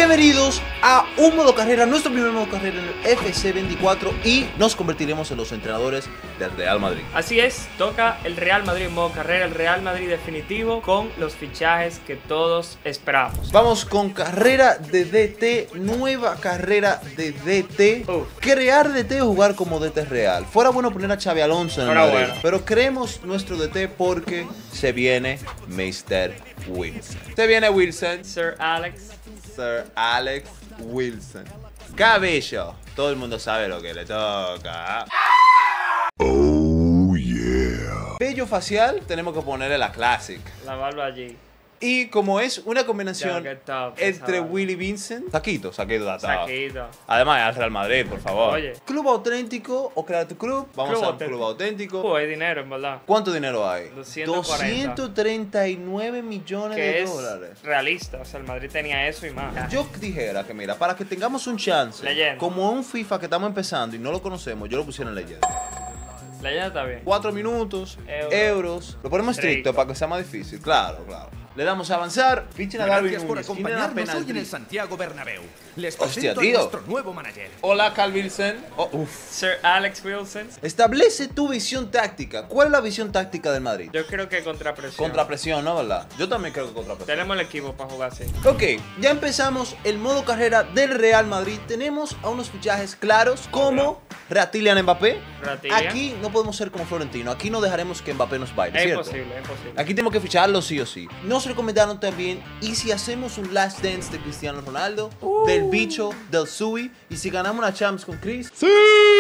Bienvenidos a un modo carrera, nuestro primer modo carrera en el FC24 y nos convertiremos en los entrenadores del Real Madrid. Así es, toca el Real Madrid en modo carrera, el Real Madrid definitivo con los fichajes que todos esperamos. Vamos con carrera de DT, nueva carrera de DT. Crear DT o jugar como DT real. Fuera bueno poner a Xabi Alonso en el Madrid, bueno. Pero creemos nuestro DT porque se viene Mr. Wilson. Se viene Wilson. Sir Alex Wilson. Cabello. Todo el mundo sabe lo que le toca. Oh yeah. Vello facial, tenemos que ponerle la Classic. La barba allí. Y como es una combinación top, entre Willy Vincent, Saquito da top. Saquito. Además, al Real Madrid, por favor. Oye. Club auténtico o crear tu club. Vamos a un club auténtico. Hay dinero, en verdad. ¿Cuánto dinero hay? 239 millones de dólares. Realista, o sea, el Madrid tenía eso y más. Yo dijera que, mira, para que tengamos un chance, leyenda. Como un FIFA que estamos empezando y no lo conocemos, yo lo pusiera en leyenda. Leyenda está bien. 4 minutos, euros. Lo ponemos estricto para que sea más difícil. Claro. Le damos a avanzar. Fichen a Darwin Gracias por Núñez. acompañarnos hoy en el Santiago Bernabéu. Les presento a nuestro nuevo manager. Hola, Carl Wilson. Sir Alex Wilson. Establece tu visión táctica. ¿Cuál es la visión táctica del Madrid? Yo creo que contrapresión. Contrapresión, ¿no? ¿Verdad? Yo también creo que contrapresión. Tenemos el equipo para jugar así. Ok, ya empezamos el modo carrera del Real Madrid. Tenemos a unos fichajes claros como Kylian Mbappé. Aquí no podemos ser como Florentino. Aquí no dejaremos que Mbappé nos baile, ¿cierto? Es imposible. Aquí tenemos que ficharlo sí o sí. Nos recomendaron también, y si hacemos un last dance de Cristiano Ronaldo, del bicho, del Sui, y si ganamos una Champions con Chris. ¡Sí!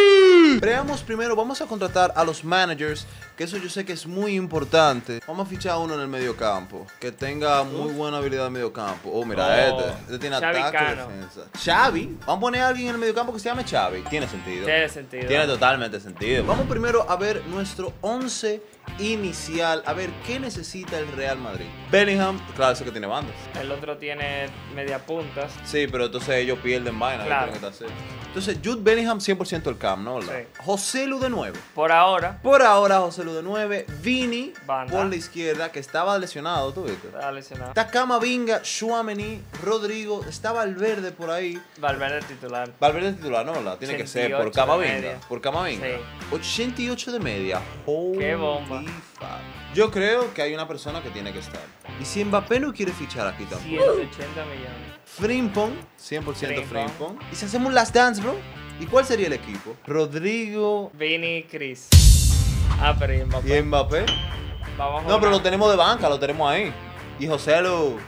Veamos primero, vamos a contratar a los managers, que eso yo sé que es muy importante. Vamos a fichar a uno en el mediocampo, que tenga muy buena habilidad en mediocampo. Oh, mira, este tiene Xavi ataque y defensa. Xavi, vamos a poner a alguien en el mediocampo que se llame Xavi. Tiene sentido. Tiene totalmente sentido. Vamos primero a ver nuestro 11 inicial, a ver qué necesita el Real Madrid. Bellingham, claro, eso que tiene bandas. El otro tiene media puntas. Sí, pero entonces ellos pierden vaina. Claro. Entonces, Jude Bellingham 100% el camp, ¿no? Sí. José Lu de 9. Por ahora, José Lu de 9. Vini banda por la izquierda, que estaba lesionado, ¿tú viste? Estaba lesionado. Takama Vinga, Tchouaméni, Rodrigo. Estaba Valverde por ahí. Valverde titular. Valverde titular, ¿no? ¿Verdad? Tiene que ser por Camavinga. Por Camavinga. Sí. 88 de media. ¡Qué bomba! Yo creo que hay una persona que tiene que estar. Y si Mbappé no quiere fichar aquí tampoco. 180 millones. Frimpong, 100% Frimpong. ¿Y si hacemos un last dance, bro? ¿Y cuál sería el equipo? Rodrigo, Vini, Chris. Pero ¿y Mbappé? ¿Y Mbappé? Vamos a no, pero lo tenemos de banca, lo tenemos ahí. Y José Lu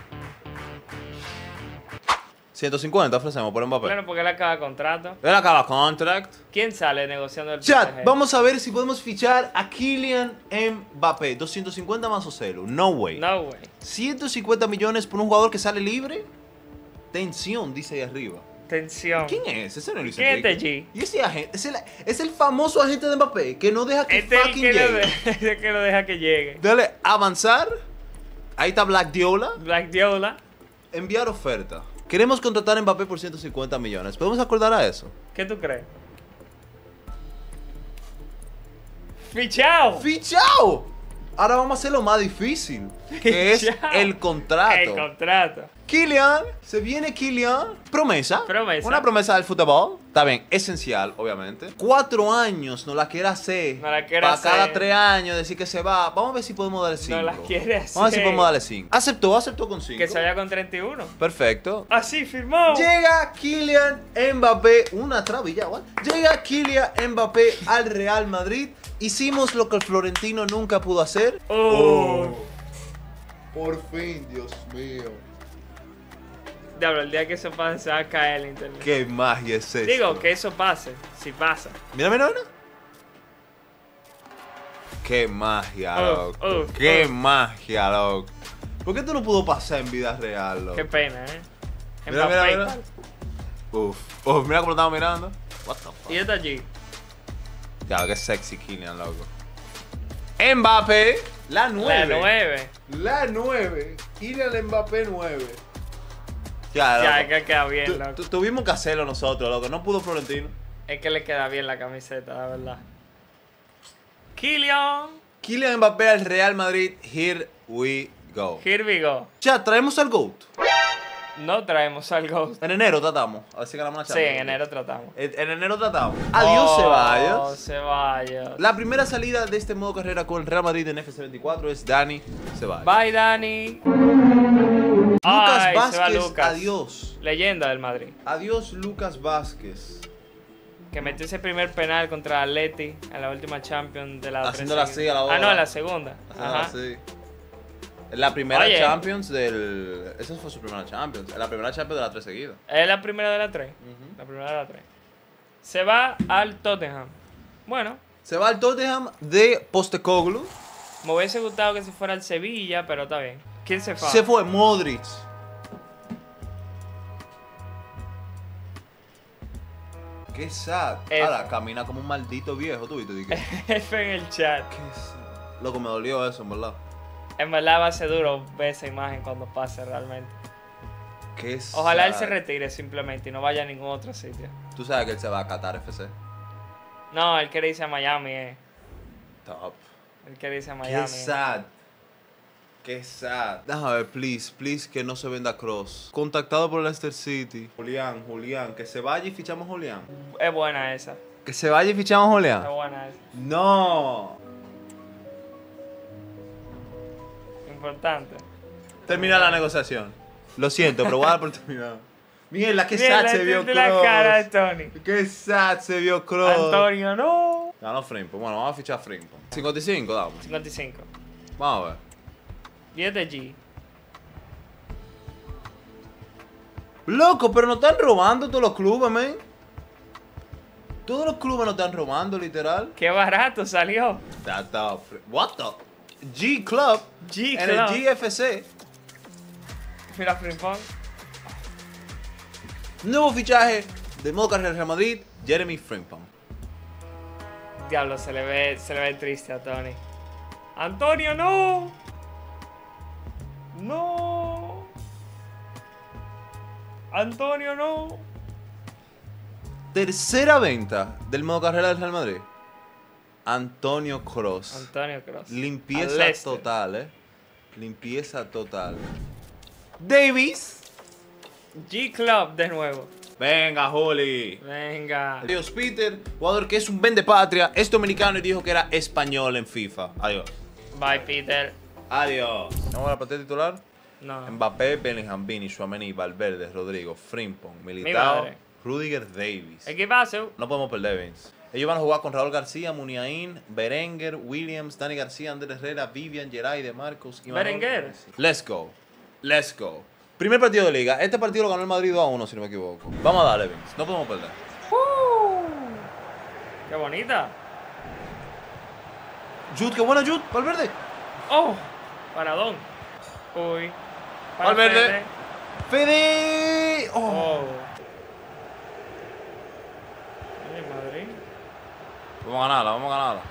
150 ofrecemos por Mbappé. Claro, porque él acaba contrato. Él acaba contract. ¿Quién sale negociando el Chat, PSG? vamos a ver si podemos fichar a Kylian Mbappé. 250 más José Lu. No way. No way. 150 millones por un jugador que sale libre. Tensión, dice ahí arriba. Tensión. ¿Quién es? Ese no es Luis ¿Quién es Enrique. este G? Y ese agente, es el famoso agente de Mbappé que no deja que Este es el fucking que llegue. que lo deja que llegue. Dale, avanzar. Ahí está Black Diola. Black Diola. Enviar oferta. Queremos contratar a Mbappé por 150 millones. ¿Podemos acordar a eso? ¿Qué tú crees? ¡Fichao! ¡Fichao! Ahora vamos a hacer lo más difícil, que es el contrato. El contrato. Kylian, se viene Kylian. Promesa. Una promesa del fútbol. Está bien, esencial, obviamente. 4 años no la quiere hacer. No la quiere para hacer. cada 3 años decir que se va. Vamos a ver si podemos darle 5. No la quiere hacer. Vamos a ver si podemos darle 5. Aceptó con 5. Que se vaya con 31. Perfecto. Así firmó. Llega Kylian Mbappé. Una trabilla, ¿what? Llega Kylian Mbappé al Real Madrid. Hicimos lo que el Florentino nunca pudo hacer. Por fin, Dios mío. Diablo, el día que eso pase se va a caer el internet. Qué magia es esa. Digo, que eso pase. Si pasa. Mira. Qué magia, loco. Qué magia, loco. ¿Por qué esto no pudo pasar en vida real, loco? Qué pena, Mira. Uf, mira cómo lo estamos mirando. What the fuck. Y está allí. Ya, qué sexy Kylian, loco. Mbappé, la 9. La 9. Kylian Mbappé 9. Ya, que queda bien, loco. Tuvimos que hacerlo nosotros, loco. No pudo Florentino. Es que le queda bien la camiseta, la verdad. Kylian Mbappé al Real Madrid. Here we go. Here we go. Ya, traemos al GOAT. No traemos al Ghost. En enero tratamos. A ver si ganamos la Sí, Champions. en enero tratamos. En enero tratamos. Adiós, Ceballos. Ceballos. La primera salida de este modo carrera con el Real Madrid en FC24 es Dani Ceballos. Bye, Dani. Lucas Ay, se va Vázquez, Lucas. adiós. Leyenda del Madrid. Adiós, Lucas Vázquez. Que metió ese primer penal contra Atleti en la última Champions de la Haciéndola así a la bola. Ah, no, en la segunda. Ah, Ajá. sí. La primera Oye. Champions del... Esa fue su primera Champions. La primera Champions de las 3 seguidas. Es la primera de las 3. La primera de las 3. Se va al Tottenham. Bueno, Se va al Tottenham de Postecoglou. me hubiese gustado que se fuera al Sevilla, pero está bien. ¿Quién se fue? Se fue Modric. Qué sad. F. Ahora camina como un maldito viejo, tú viste. ¿Qué F en el chat. sad. Loco, me dolió eso, en verdad. En verdad va a ser duro ver esa imagen cuando pase realmente. Qué Ojalá él sad. se retire simplemente y no vaya a ningún otro sitio. Tú sabes que él se va a Qatar FC. No, él quiere irse a Miami, Top. Él quiere irse a Qué Miami. sad. Qué sad. Déjame ver, please, que no se venda Cross. Contactado por Leicester City. Julián, que se vaya y fichamos a Julián. Es buena esa. Que se vaya y fichamos a Julián. Es buena esa. No. Importante. Termina la negociación. Lo siento, pero voy a dar por terminado. Mierda, qué Mira, sad se vio de la cara de Cross. Tony. Qué sad se vio Cross. Antonio, no. Ganó Frimpong. Bueno, vamos a fichar a Frimpong. 55, damos. 55. Vamos a ver. 10 de G. Loco, pero nos están robando todos los clubes, man. Todos los clubes nos están robando, literal. Qué barato salió. What the? G Club. G En el Club. GFC. Mira, Frimpong. Nuevo fichaje de modo carrera Real Madrid, Jeremy Frimpong. Diablo, se le ve triste a Tony. Antonio, no. No. Antonio, no. Tercera venta del modo carrera del Real Madrid. Antonio Cross. Antonio Cross. Limpieza Al Leicester. total, Limpieza total. Davis. G Club de nuevo. Venga, Juli. Venga. Adiós, Peter, jugador que es un vendepatria, es dominicano y dijo que era español en FIFA. Adiós. Bye, Peter. Adiós. ¿Vamos a la partida titular? No. Mbappé, Bellingham, Vini, Tchouaméni, Valverde, Rodrigo, Frimpong, Mi Militao, madre. Rudiger, Davis. Equipazo. No podemos perder, Vince. Ellos van a jugar con Raúl García, Muniain, Berenguer, Williams, Dani García, Andrés Herrera, Vivian, Geray, De Marcos y Berenguer. Let's go. Let's go. Primer partido de liga. Este partido lo ganó el Madrid 2-1, si no me equivoco. Vamos a darle, Vince. No podemos perder. Qué bonita. Jude, qué buena Jude. Valverde. Oh. Paradón. Uy. Para Valverde. Fede. Fede. Oh. Oh. Oye, Madrid. Vamos a ganarla, vamos a ganarla.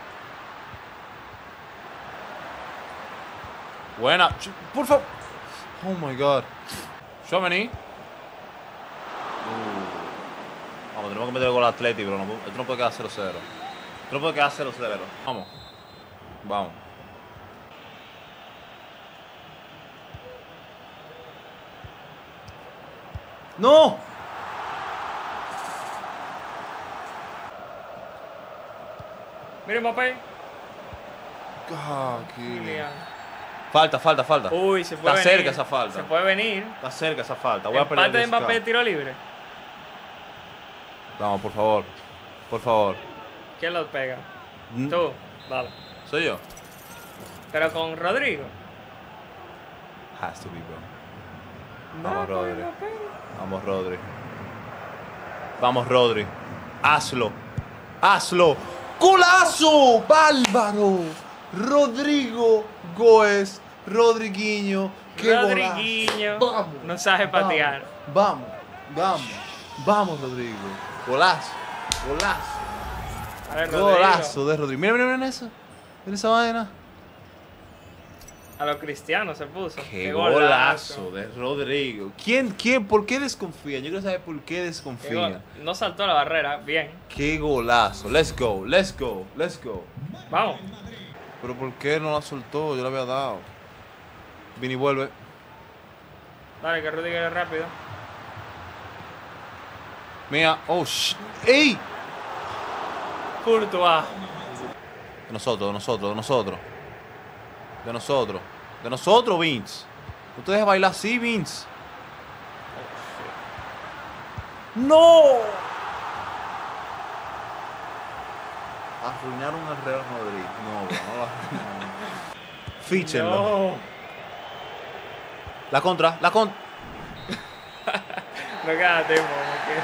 Buena. Por favor. Oh my god. Tchouaméni. Vamos, tenemos que meter el gol al Atleti, pero no, esto no puede quedar 0-0. Esto no puede quedar 0-0. Vamos. Vamos. ¡No! Mira Mbappé. Ah, Kylian. Falta. Uy, se puede Está venir. cerca esa falta. Se puede venir. Está cerca esa falta. Voy a Empate perder de el Mbappé de discount. tiro libre. Vamos, por favor. Por favor. ¿Quién lo pega? Mm. Tú. Dale. ¿Soy yo? Pero con Rodrigo. Has to be, bro. No, Vamos, con Rodri. Mbappé. Vamos, Rodri. Vamos, Rodri. Hazlo. Hazlo. ¡Golazo! ¡Bárbaro! Rodrigo Goes. Rodriguinho. ¡Qué Rodriguinho. golazo! Vamos. No sabe patear. Vamos. Vamos, Rodrigo. Golazo. A ver, Rodrigo. Golazo de Rodrigo. Mira eso. Mira esa vaina. A los cristianos se puso. Qué golazo de Rodrigo. ¿Quién? ¿Por qué desconfían? Yo quiero saber por qué Qué desconfían. gol. No saltó la barrera. Bien. Qué golazo. Let's go. Vamos. Pero ¿por qué no la soltó? Yo la había dado. Vini vuelve. Dale, que Rudiger es rápido. Mía. Oh, ¡ey! Courtois. De nosotros, de nosotros, de nosotros. De nosotros. De nosotros, Vince. No te dejes bailar así, Vince. ¡No! Arruinaron al Real Madrid. No, bro, no lo arruinaron. Fíchenlo. No. La contra, la contra. No queda tiempo, no queda.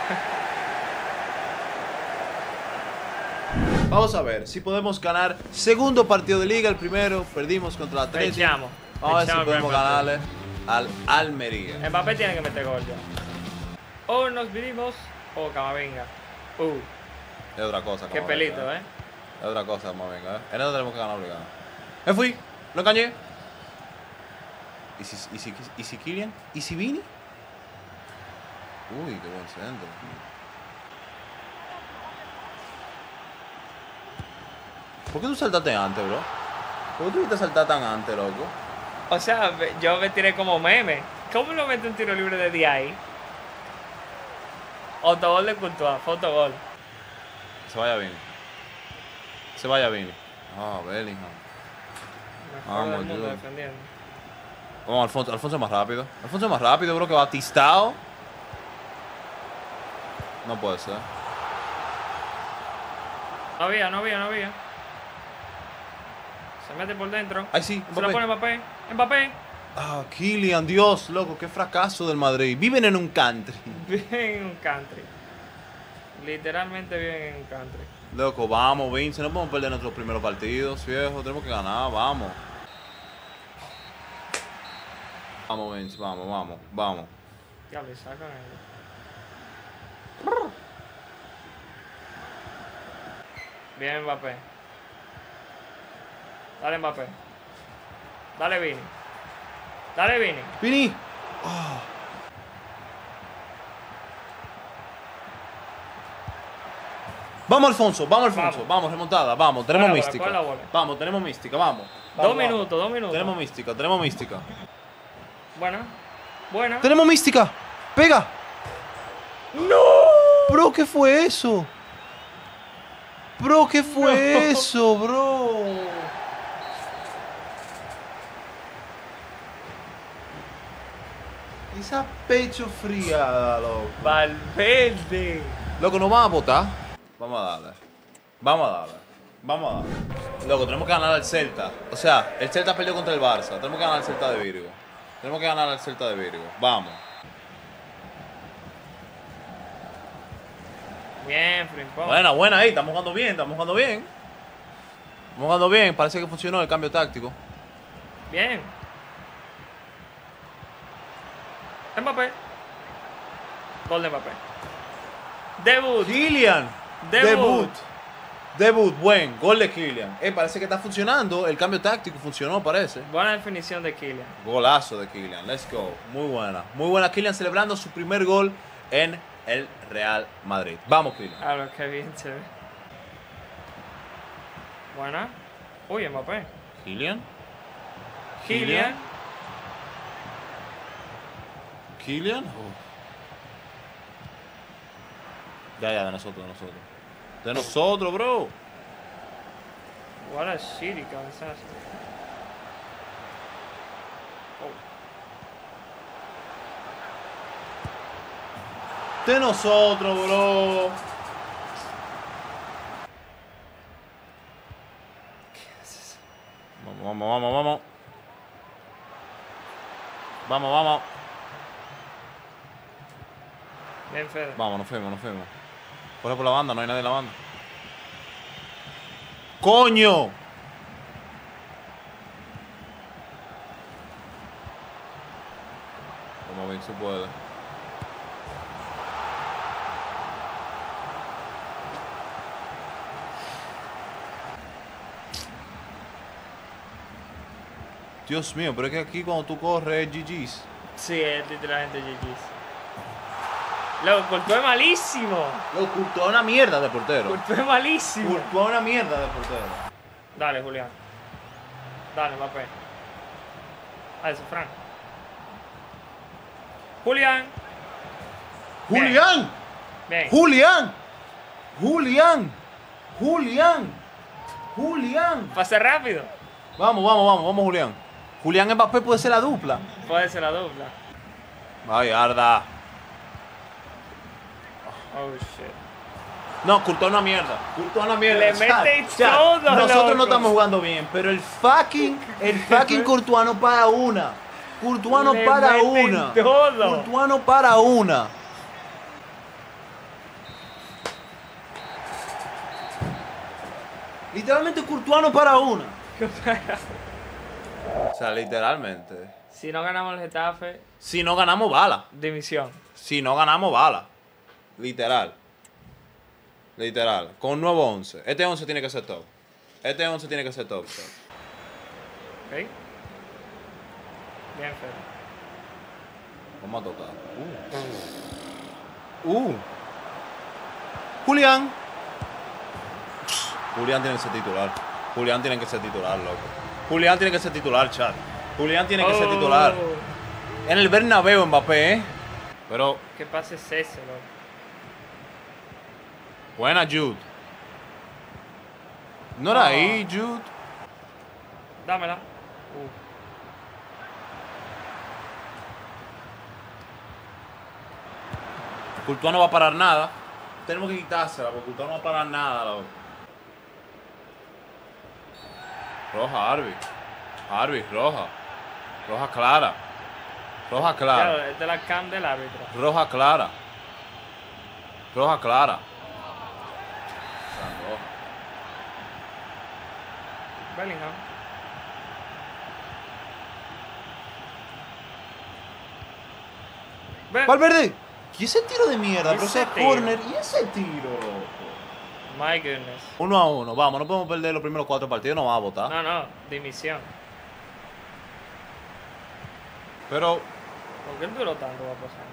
Vamos a ver si podemos ganar segundo partido de liga. El primero perdimos contra la Atlético. Echamos. Vamos a ver si Echamos podemos el primer ganarle al Almería. Mbappé tiene que meter gol ya. O nos vivimos o Camavinga. Es otra cosa. Qué Camavinga, pelito, ¿eh? Es otra cosa, Camavinga, En eso tenemos que ganar obligado. Me fui, lo engañé. ¿Y si Kylian? ¿Y si Vini? Uy, qué buen centro. ¿Por qué tú saltaste antes, bro? ¿Por qué tú viste saltar tan antes, loco? O sea, yo me tiré como meme. ¿Cómo lo mete un tiro libre de DI? Autogol de Courtois, fotogol. Se vaya Vini. Se vaya Vini. Ah, Bellingham. Mejor del Vamos, mundo yo. defendiendo. Vamos, Alfonso. Alfonso es más rápido. Alfonso es más rápido, bro, que Batistao. No puede ser. No había. Se mete por dentro. Ay, sí, Se lo pone Mbappé. Mbappé. Ah, Kylian, Dios, loco, qué fracaso del Madrid. Viven en un country. Viven en un country. Literalmente viven en un country. Loco, vamos, Vince, no podemos perder nuestros primeros partidos, viejo. Tenemos que ganar, vamos. Vamos, Vince, vamos. Ya le sacan ahí. Bien Mbappé. Dale Mbappé. Dale Vini. Dale Vini. Vini. Oh. Vamos, Alfonso. Vamos, remontada, vamos. Tenemos mística. Coge la bola. Vamos, tenemos mística, vamos. 2 minutos. Tenemos mística. Buena. Tenemos mística. Pega. ¡No! Bro, ¿qué fue eso? Bro, ¿qué fue eso, bro? Esa pecho friada, loco. Valverde. Loco, ¿nos van a votar? Vamos a darle. Loco, tenemos que ganar al Celta. O sea, el Celta perdió contra el Barça. Tenemos que ganar al Celta de Virgo. Vamos. Bien, Frimpong. Buena ahí. Estamos jugando bien. Parece que funcionó el cambio táctico. Bien. Mbappé. Gol de Mbappé. Debut. Kylian. Debut. Debut, buen. Gol de Kylian. Parece que está funcionando. El cambio táctico funcionó, parece. Buena definición de Kylian. Golazo de Kylian. Let's go. Muy buena Kylian celebrando su primer gol en el Real Madrid. Vamos, Kylian. Claro, qué bien se ve. Buena. Uy, Mbappé. Kylian. Ya, de nosotros. De nosotros, bro. What a shitty cabezazo. De nosotros, bro. Vamos. Bien, Fede. Vamos, nos fuimos. Corre por la banda, no hay nadie en la banda. ¡Coño! Vamos a ver si puede. Dios mío, pero es que aquí cuando tú corres es GG's. Sí, es literalmente GG's. Loco, Courtois es malísimo. Lo Courtois es una mierda de portero. Courtois es malísimo. Courtois es una mierda de portero. Dale, Julián. Dale, Mbappé. A eso, Frank. Julián. ¡Julián! Bien. ¡Julián! ¡Julián! ¡Julián! ¡Julián! Pase rápido. Vamos, Julián. Julián Mbappé puede ser la dupla. Puede ser la dupla. Ay, Arda. Oh, shit. No, Courtois una mierda. Courtois una mierda. Le mete todo, nosotros loco. no estamos jugando bien, pero el fucking Courtois no para una. Courtois no Le para meten una. todo. Courtois no para una. Literalmente Courtois no para una. O sea, literalmente. Si no ganamos el Getafe, Si no ganamos bala. dimisión. Si no ganamos bala. Literal. Literal. Con un nuevo 11. Este 11 tiene que ser top. Este 11 tiene que ser top. ¿Ok? Bien, Fer. Vamos a tocar. Julián. Julián tiene que ser titular. Julián tiene que ser titular, loco. Julián tiene que ser titular, chat. Julián tiene que ser titular. En el Bernabéu, Mbappé, ¿eh? Pero, ¿Qué pase es ese, loco? buena, Jude. ¿No era ahí, Jude? Dámela. Courtois no va a parar nada. Tenemos que quitársela, porque Courtois no va a parar nada, loco. Roja, Arby, roja. Roja clara. Roja clara. Claro, es de la cam del árbitro. Roja clara. Roja clara. Roja. Bellingham. Valverde. ¿Y ese tiro de mierda? Pero Ese ese tiro. corner. ¿Y ese tiro, loco? My goodness. 1-1. Vamos, no podemos perder los primeros 4 partidos. No va a votar. No, dimisión. Pero, ¿Por qué él duró tanto, va a pasar?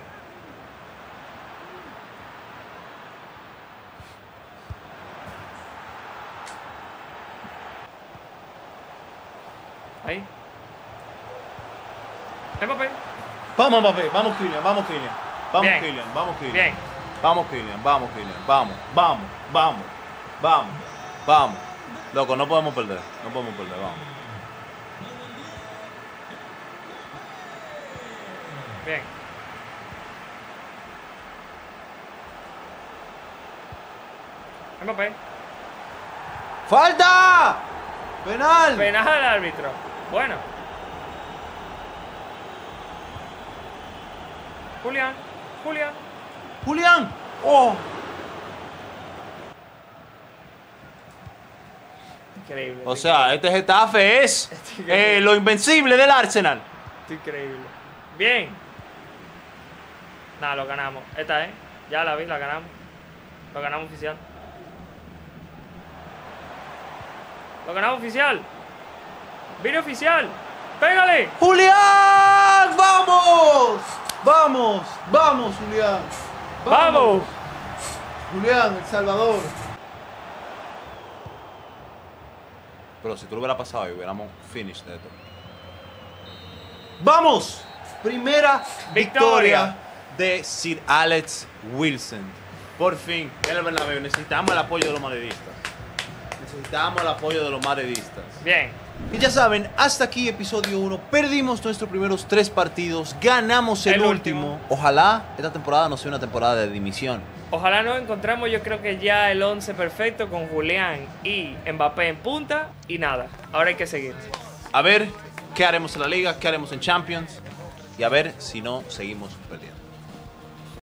Ahí. Mbappé. vamos, Mbappé. Vamos, Kylian. Vamos, Kylian. Vamos, Bien. Kylian. Vamos, Kylian. Bien. Vamos, Kylian. Vamos, Kylian. Vamos. Vamos. Loco, no podemos perder. No podemos perder. Vamos. Bien. Mbappé. ¡Falta! ¡Penal! Penal al árbitro. Bueno. Julián. ¡Julián! ¡Oh! Increíble. O sea, este Getafe es lo invencible del Arsenal. Increíble. Bien. Nada, lo ganamos. Esta, ya la vi, la ganamos. Lo ganamos oficial. Lo ganamos oficial. Video oficial. ¡Pégale! ¡Julián! ¡Vamos! ¡Vamos, Julián! ¡Vamos! Julián, El Salvador. Pero si tú lo hubieras pasado y hubiéramos finished esto. ¡Vamos! Primera victoria de Sir Alex Wilson. Por fin, en el Bernabéu. Necesitamos el apoyo de los madridistas. Necesitamos el apoyo de los madridistas. Bien. Y ya saben, hasta aquí episodio 1. Perdimos nuestros primeros 3 partidos. Ganamos el último. Ojalá esta temporada no sea una temporada de dimisión. Ojalá nos encontremos, yo creo que ya el 11 perfecto con Julián y Mbappé en punta. Y nada, ahora hay que seguir. A ver qué haremos en la liga, qué haremos en Champions. Y a ver si no seguimos perdiendo.